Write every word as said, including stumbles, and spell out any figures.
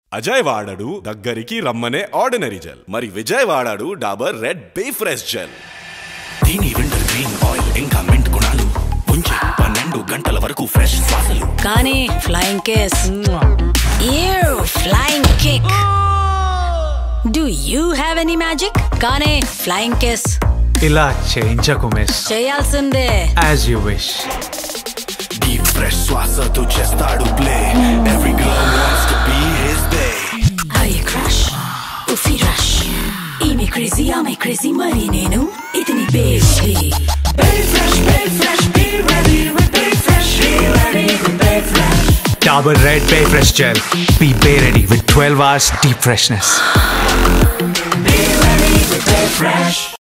అజయ్ వాడాడు దగ్గరికి రమ్మనే ordinary gel. మరి విజయ్ వాడాడు Dabur red bae fresh gel. దీని వింటర్ గ్రీన్ ఆయిల్ ఇంకా మింట్ గుణాలు ఉంచి పన్నెండు గంటల వరకు ఫ్రెష్ శ్వాసలు. కానీ flying kiss flying kick. Do you have any magic? కానీ ఫ్లయింగ్ కిస్ ఇలా చేయించకు మిస్. చేయాల్సిందే. As you wish. Deep fresh శ్వాసతో చేస్తాడు play. Every girl wants to be his bae. I crush ఉఫీ రష్ ఈమె క్రేజీ ఆమె క్రేజీ మరి నేను ఇతని baby. Bae fresh bae fresh be ready with bae fresh. Be ready with bae fresh. Dabur Red Bay Fresh Gel. Be bay ready with twelve hours deep freshness. Be ready with Bay Fresh.